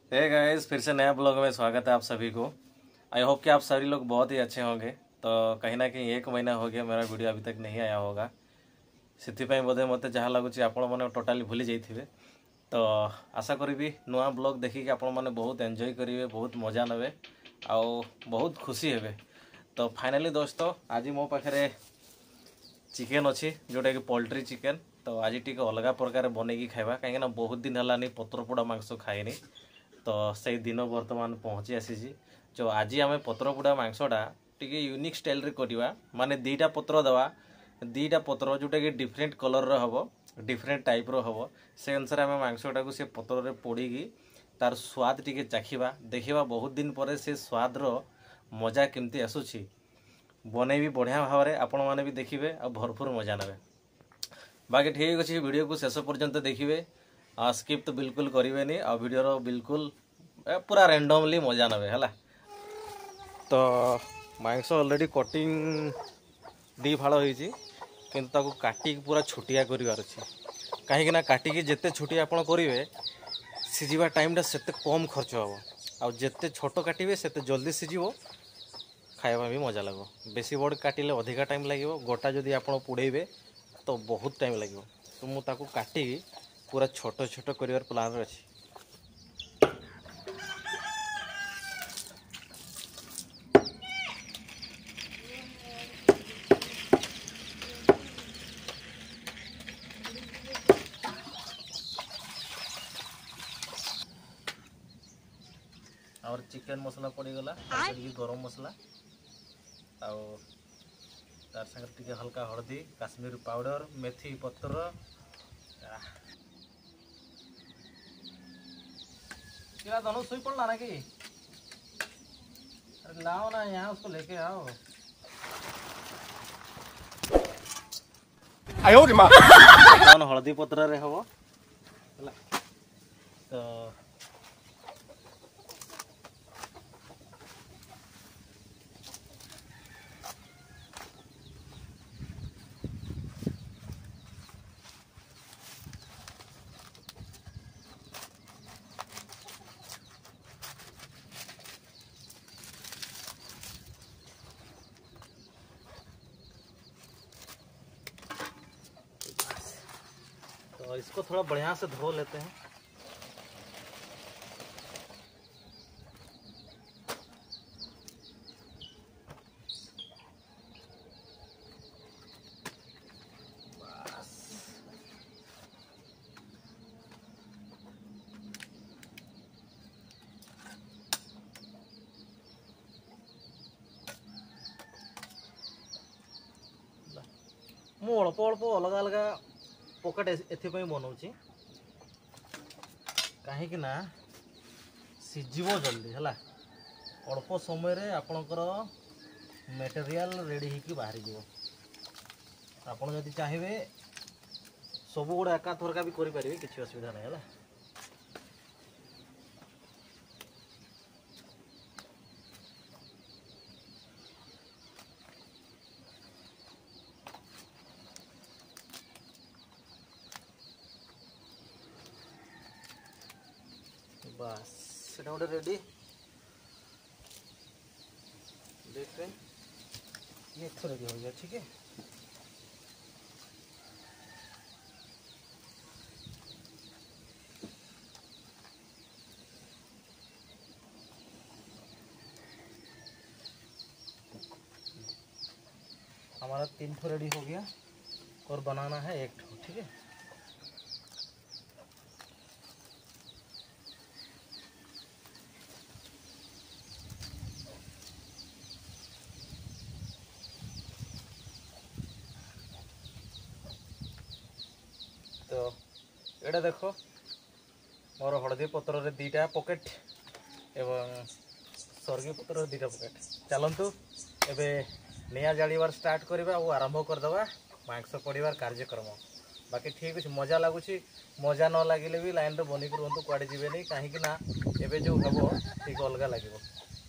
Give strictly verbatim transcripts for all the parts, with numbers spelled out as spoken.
Hey guys, फिर से नया ब्लॉग में स्वागत है आप सभी को। आई होप कि आप सभी लोग बहुत ही अच्छे होंगे। तो कहीं ना कहीं एक महीना हो गया मेरा वीडियो अभी तक नहीं आया होगा, से बोधे मत जहाँ लगुच आपण मैंने टोटाली भूली जाइए। तो आशा करी नुआ ब्लॉग देखिए आपण मैंने बहुत एंजॉय करेंगे, बहुत मजा नेबे आउ बहुत खुशी हेबे। तो फाइनली दोस्तों आज मो पाखे चिकेन अच्छी जोटा कि पोल्ट्री चिकेन। तो आज टी अलग प्रकार बनईकी खावा कहीं बहुत दिन है पत्रपोड़ा मांस खाइनी। तो से दिन बर्तमान पहुँची आसी। जो आज आम पत्रपोड़ा मांसटा टी यूनिक स्टाइल रे करवा, माने दीटा पत्र दवा, दीटा पत्र जोटा कि डिफरेंट कलर हम, डिफरेंट टाइप रो हम, से अनुसार आम मांसटा को से पत्र रे पोड़ी तार स्वाद टी चाखा देखा बहुत दिन पर से स्वाद रो मजा केमती आसूची बने भी बढ़िया भाव में आपण मैंने भी देखिए और भरपूर मजा ने। बाकी ठीक अच्छे वीडियो को शेष पर्यंत देखिए, स्किप तो बिल्कुल करेंगे आ वीडियो बिल्कुल पूरा रैंडमली मजा ने है। तो मांस ऑलरेडी कटिंग दी फाड़ होती किंतु काटिक पूरा छोटिया करार अच्छे कहीं काटिकी जिते छोटिया आप करेंगे सीझा टाइमटा से कम खर्च हम आ जिते छोट काटे से जल्दी सीझ खाଇବା भी मजा लगे। बेसी बड़ काटिले अधिका टाइम लगे, गोटा जदि आप पुड़ेबे तो बहुत टाइम लगे। तो मुझे काटि पूरा छोट छोट कर प्लान अच्छी। और चिकेन मसला पड़गला, गरम मसला आउ तार संगे टिके हल्का हल्दी, काश्मीर पाउडर, मेथी पत्र। क्या दोनों सोई पड़ना ना कि? अरे लाओ ना यहाँ, उसको लेके आओ। आयो रे मां। कौन हल्दी पत्र रे हबो? तो तो इसको थोड़ा बढ़िया से धो लेते हैं। मु अल्प अल्प अलग अलग पकेट एथपाई बनाऊँगी कहीं सीझब जल्दी है। अल्प समय आपणकर मटेरियल रेडी होकर बाहरी जीव। आपड़ जदि चाहिए सब गुड़ा एका थरका भी करें, किसी असुविधा नहीं है। बस सेटा गोटे रेडी। देखते ये तो रेडी हो गया, ठीक है। हमारा तीन ठो रेडी हो गया और बनाना है एक ठो, ठीक है। तो एटा देखो मोर हलदी पत्र रे दीटा पॉकेट एवं सर्गी पत्र रे दीटा पॉकेट। चलतु एबे निया जालिबार स्टार्ट करबा और आरंभ करदबा मांस पड़ीबार कार्यक्रम। बाकी ठीक अच्छे, मजा लगुच। मजा न लगे भी लाइन रे बनी कर रुहतु, कुआडे जीवेनी कहीं ना एबे जो हबो ठीक अलग लगे।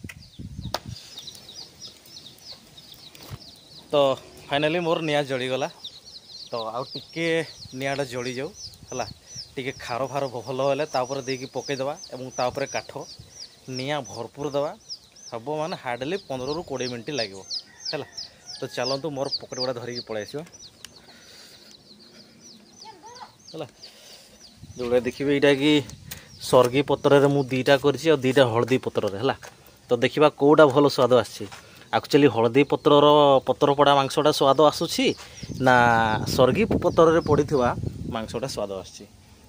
तो फाइनली मोर निया जड़ीगला। तो आउ टिके निआटा जड़ी जाऊ है, टिके खार फार भल हेले तापर देकी पकईदे और तापर काठ निआ भरपूर दवा हम माने हार्डली पंद्रह रु कोड़े मिनट लगे है। तो चलतु मोर पकेट गुड़ा धरिकी पलि आस जोड़ा देखिए यहाँ कि सर्गी पतर मु दीटा कर दीटा हलदी पतर है। तो देखा कौटा भल स्वाद आक्चुअली हलदी पतर पतर पड़ा मांसटा स्वाद आसूसी ना सर्गी पतर पड़ी मांसटा स्वाद आस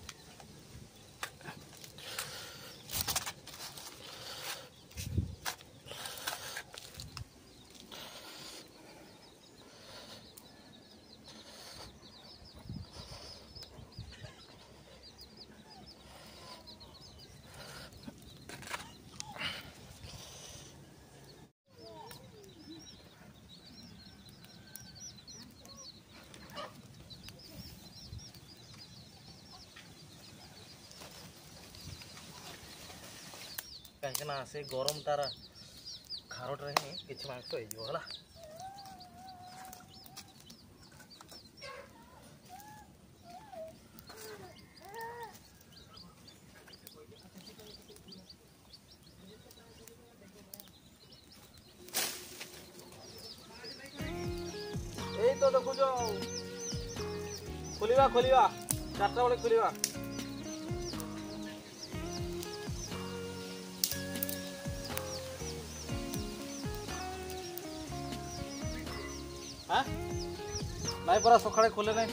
कहीं से गरम तार खारटे ही किसी मांस होगा। यही तो देखुच खोलिवा खोलिवा चारटा बेले खोलिवा हाँ नहीं परा सकाळे खोले नहीं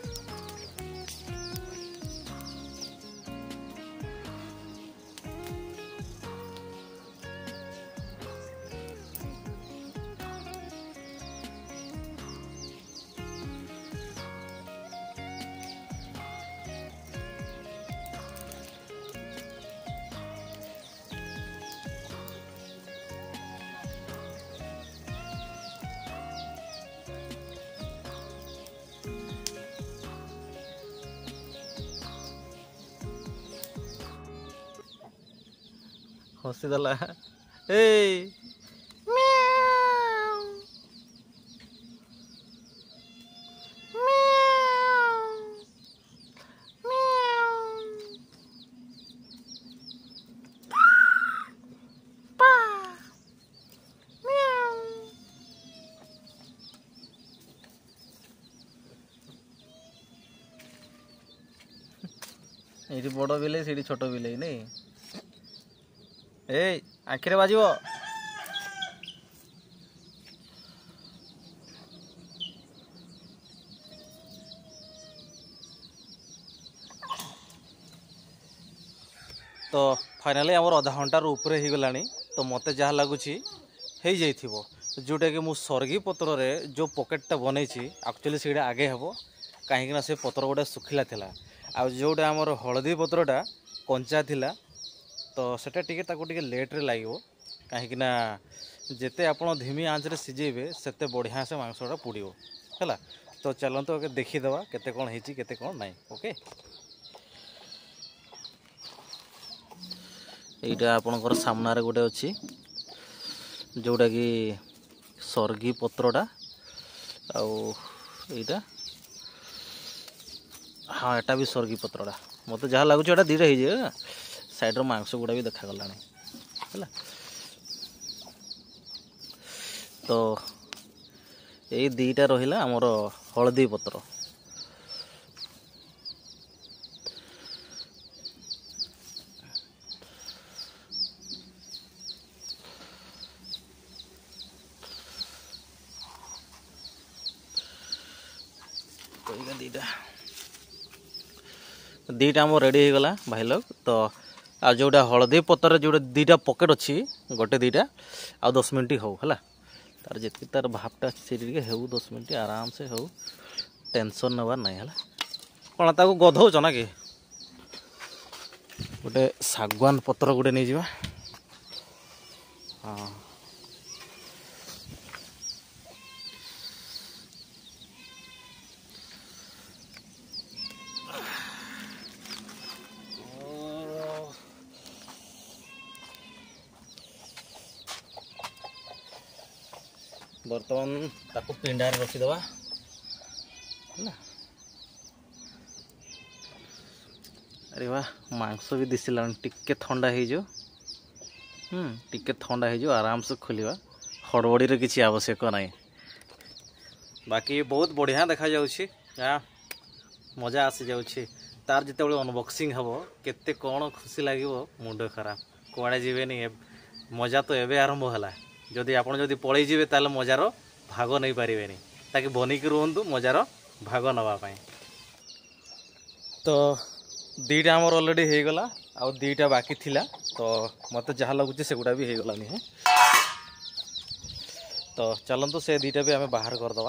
हसी देला ए ये बड़ बिले से छोट बिले नहीं ए आखिरे बाजिबो तो फाइनाली आमर अधा घंटार ऊपर हो गला। तो मत जहाँ लगुच जोटा कि मु सर्गी पतर रे जो पकेटा बनई एक्चुअली से आगे हे कहीं से पतर गोटे सुखिला थिला आ जोटा आमर हलदी पतरटा कंचा थिला तो सेटा टिके ताको टिके लेट रे लागिवो कहीं जेते आपण धीमी आंच रे सिजेबे सेते बढ़िया से मांसटा पुड़िवो हैला। तो चलंतु ओके देखिदेवा केते कोन हेची केते कोन नाही। ओके एटा आपणकर सामना रे गोटे अछि जोटा कि सर्गी पत्रटा आउ एटा हाँ एटा भी सर्गी पत्रटा मते जहाँ लगुच एटा दीटा हे जे साइड रो मांस गुड़ा भी देखा गला है। तो यही दीटा रहिला हमर हलदी पत्र दीटा दीटा आम रेडी हो गला भाई लोग। तो आ जोटा हलदी पतर जो दीटा पकेट अच्छी गोटे दीटा आ दस मिनट हो है तार जी तार भावटा से हो दस मिनट आराम से हो टेंशन नबार ना है कौन ताको गधौच ना कि गोटे सागवान पत्र गोटे नहीं जावा हाँ बर्तमान ताको पिंडार रखीदवा अरे वाह मांस भी दिशला टिके थंडा हो टिके थंडा हो आराम से खोलिया हड़बड़ी किसी आवश्यक नहीं। बाकी बहुत बढ़िया देखा जाउछि मजा आसी जाउछि तार जिते अनबॉक्सिंग हम केते कौन खुशी लगे मुंड खराब कुआड़े जीवेनी मजा तो एवं आरंभ है जदि आपड़ जदि पलि जी ताल मजार भाग नहीं पारे ताकि बनिकी रुहतु मजार भाग नापी। तो दीटा आमर अलरेडी हो गला आ दीटा बाकी थिला तो मत जहाँ लगुच से गुड़ा भी हो गलानी है। तो चलतु से दीटा भी आम बाहर करदे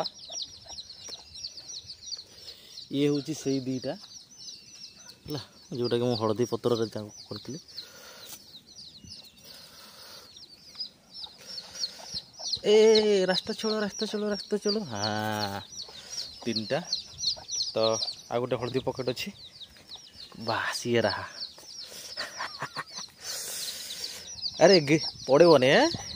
ये हूँ से दीटा जोटा कि मुझे हलदी पतर करी ए रास्ता चलो रास्ता चलो रास्ता चलो हाँ तीन टा तो आ गोटे हलदी पकेट अच्छी बास ये रहा अरे पड़ेबनी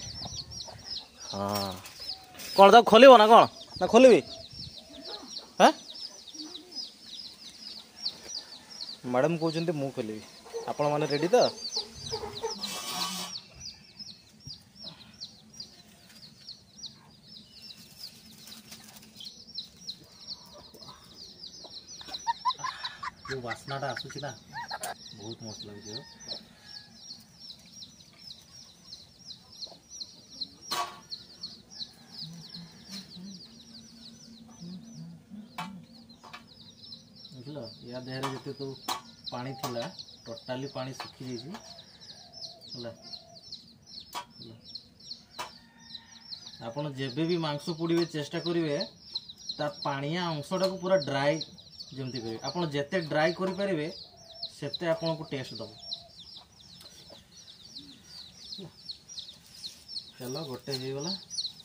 हाँ कौन तक खोल ना कौन ना खोलि हाँ मैडम कहते मु खोलि आपण मैंने रेडी तो जो वासनाटा आसूची ना बहुत मस्त लगे। बुझल या देहरे जिते तो पानी थिला टोटाली पानी सुखी जाइए आपन जेबे भी मांस पोड़े चेष्टा करेंगे ता पानिया अंशटा को पूरा ड्राई जमती करेंगे आपन जेते ड्राई करि परिबे सेते आपन को टेस्ट दब। चलो गोटे हो गला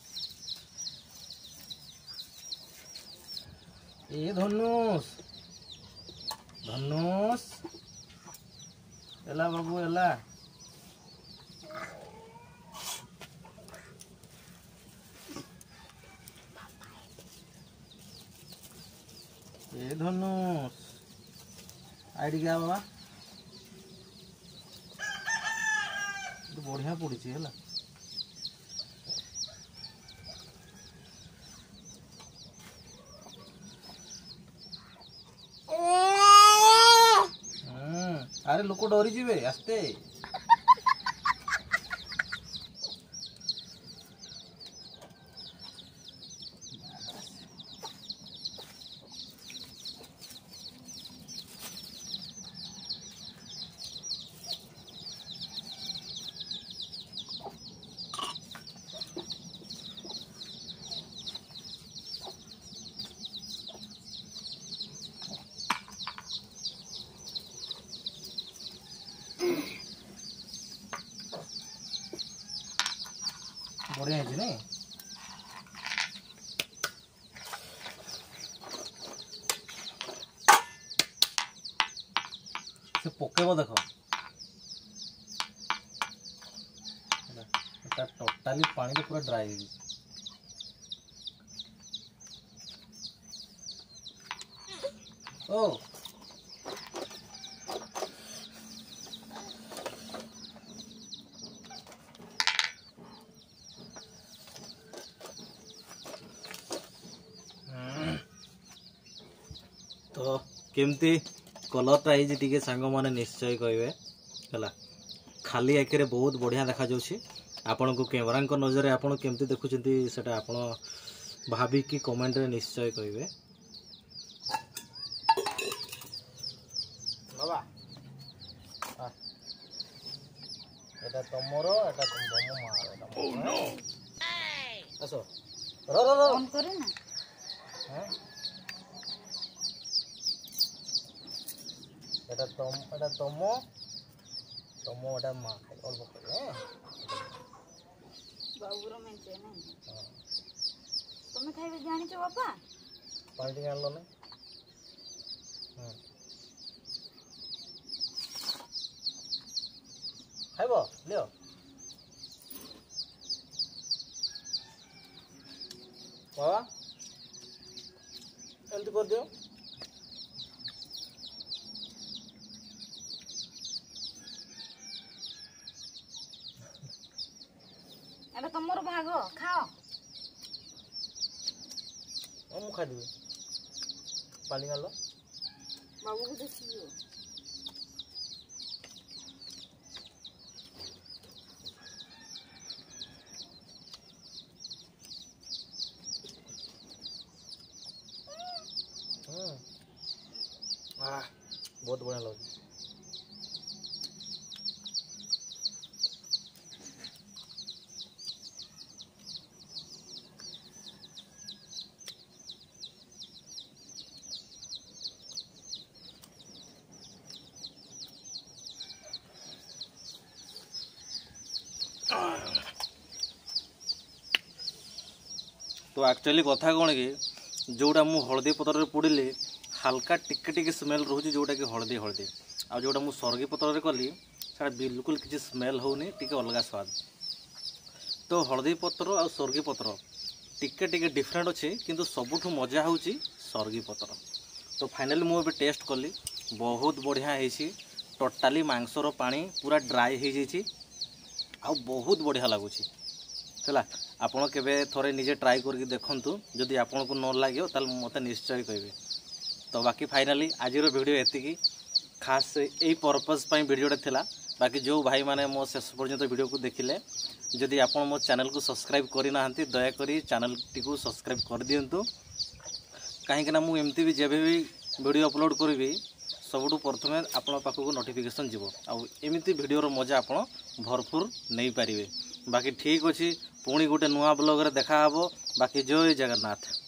ए धनुष धनुष एला बाबू एला ए धनुष आईडी क्या बाबा तो बढ़िया पड़ी है अरे लोक डरी जीवे आस्ते बढ़िया है नहीं से पकेब देख टोटाली पानी पूरा ड्राई हो ओ तो केमती कलरटा है टी सांग मैंने निश्चय कहे है खाली आखिरे बहुत बढ़िया देखा जाउछि आपण को कैमरा नजर आपण केमती देखुछंती सेटा आपण भाबिकी कमेंट रे निश्चय कहे बाबा एटा तमरो एटा तम मारो एटा ओह नो असो रो रो रो ऑन करे ना हैं एटा तम एटा तमो तमो एटा मा खाइ ऑल बके बाबूरो मेंचे ना तुम खाइबे जानि छ बापा पानी आनलो ना हां खाइबो लियो बाबा एंत कर दियो एटा तमर भाग खाओ ओ मु खा देबे पानी गालो बाबू को देखियो आ बहुत बढ़िया लगे तो एक्चुअली कथा कौन कि जोड़ा मु हलदी पतर पोड़े हाल्का टिके टिके स्मेल रोचे जोटा कि हलदी हलदी आ जोटा मु सरगी पतर कली से बिल्कुल किसी स्मेल होनी टिके अलग स्वाद। तो हलदी पतर आ सरगी पतर टिके टिके डिफरेंट अच्छे किंतु सबुठु मजा हूँ सरगी पतर। तो फाइनली मुझे टेस्ट कली बहुत बढ़िया है टोटाली मांसर पानी पूरा ड्राई हो जाइए आ बहुत बढ़िया लगुच है। आपड़ के थोड़े निजे ट्राई करके देखूँ जदि आपन को न लगे ताल मत निश्चय कहे। तो बाकी फाइनाली आज वीडियो एतिकी खास यही पर्पज वीडियोटा थिला। बाकी जो भाई माने मो शेष पर्यंत वीडियो को देखिले जदि आपन मो चैनल को सब्सक्राइब करना दयाकोरी चैनल टी को सब्सक्राइब कर दिंतु कहीं मु एमती भी जब भी वीडियो अपलोड करी सबुठु प्रथमे आपण पाखक नोटिफिकेशन जीवो आ एमती वीडियोर मजा आपण भरपूर नहीं पारिबे। बाकी ठीक अच्छी पुणी गोटे नुआ ब्लॉग रे देखा हबो। बाकी जय जगन्नाथ।